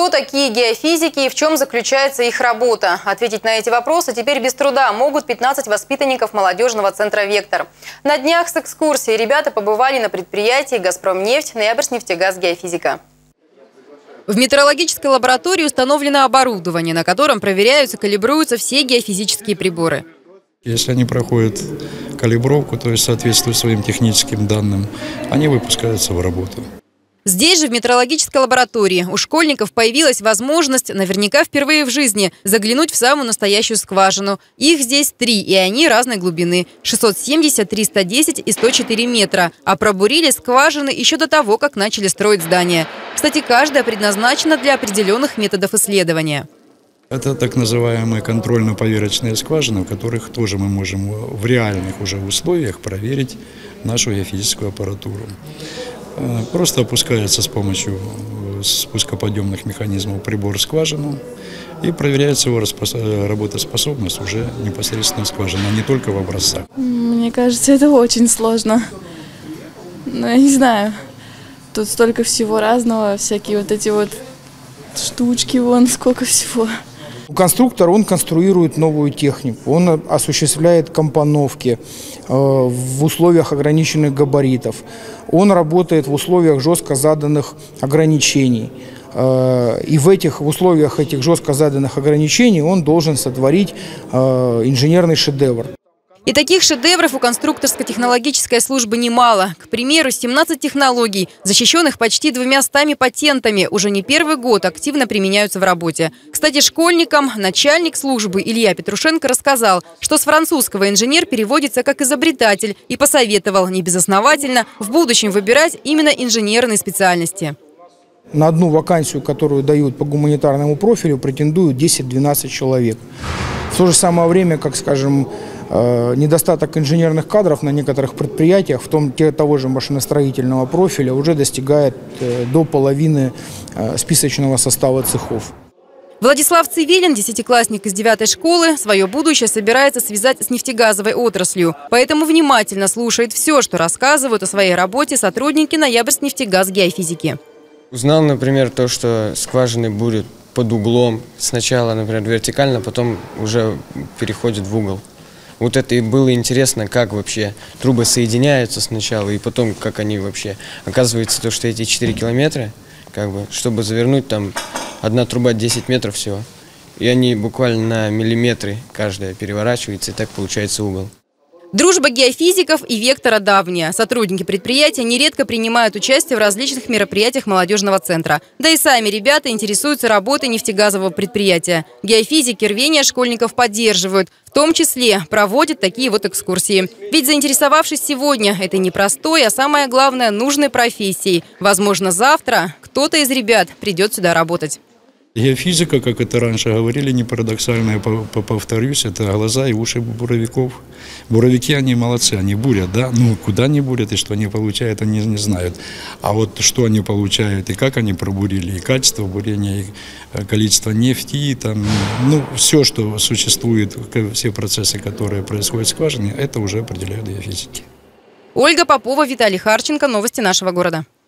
Кто такие геофизики и в чем заключается их работа? Ответить на эти вопросы теперь без труда могут 15 воспитанников молодежного центра «Вектор». На днях с экскурсией ребята побывали на предприятии «Газпромнефть», «Ноябрьснефтегаз Геофизика». В метеорологической лаборатории установлено оборудование, на котором проверяются, калибруются все геофизические приборы. Если они проходят калибровку, то есть соответствуют своим техническим данным, они выпускаются в работу. Здесь же, в метеорологической лаборатории, у школьников появилась возможность, наверняка впервые в жизни, заглянуть в самую настоящую скважину. Их здесь 3, и они разной глубины – 670, 310 и 104 метра. А пробурили скважины еще до того, как начали строить здание. Кстати, каждая предназначена для определенных методов исследования. Это так называемые контрольно-поверочные скважины, в которых тоже мы можем в реальных уже условиях проверить нашу геофизическую аппаратуру. Просто опускается с помощью спускоподъемных механизмов прибор в скважину и проверяется его работоспособность уже непосредственно в скважине, а не только в образцах. Мне кажется, это очень сложно. Но я не знаю, тут столько всего разного, всякие вот эти вот штучки, вон сколько всего. Конструктор, он конструирует новую технику, он осуществляет компоновки в условиях ограниченных габаритов, он работает в условиях жестко заданных ограничений. И в условиях этих жестко заданных ограничений он должен сотворить инженерный шедевр. И таких шедевров у конструкторско-технологической службы немало. К примеру, 17 технологий, защищенных почти 200 патентами, уже не первый год активно применяются в работе. Кстати, школьникам начальник службы Илья Петрушенко рассказал, что с французского инженер переводится как изобретатель и посоветовал небезосновательно в будущем выбирать именно инженерные специальности. На одну вакансию, которую дают по гуманитарному профилю, претендуют 10-12 человек. В то же самое время, как, скажем, недостаток инженерных кадров на некоторых предприятиях, в том того же машиностроительного профиля, уже достигает до половины списочного состава цехов. Владислав Цивилин, десятиклассник из 9-й школы, свое будущее собирается связать с нефтегазовой отраслью. Поэтому внимательно слушает все, что рассказывают о своей работе сотрудники Ноябрьснефтегаз Геофизики. Узнал, например, то, что скважины бурят под углом. Сначала, например, вертикально, потом уже переходят в угол. Вот это и было интересно, как вообще трубы соединяются сначала, и потом, как они вообще. Оказывается, то, что эти 4 километра, чтобы завернуть, там одна труба 10 метров всего. И они буквально на миллиметры каждая переворачивается, и так получается угол. Дружба геофизиков и «Вектора» давняя. Сотрудники предприятия нередко принимают участие в различных мероприятиях молодежного центра. Да и сами ребята интересуются работой нефтегазового предприятия. Геофизики рвение школьников поддерживают. В том числе проводят такие вот экскурсии. Ведь заинтересовавшись сегодня этой непростой, а самое главное, нужной профессией, возможно, завтра кто-то из ребят придет сюда работать. Геофизика, как это раньше говорили, не парадоксально, я повторюсь, это глаза и уши буровиков. Буровики, они молодцы, они бурят, да? Ну, куда они бурят и что они получают, они не знают. А вот что они получают и как они пробурили, и качество бурения, и количество нефти, и там, ну, все, что существует, все процессы, которые происходят в скважине, это уже определяют геофизики. Ольга Попова, Виталий Харченко. Новости нашего города.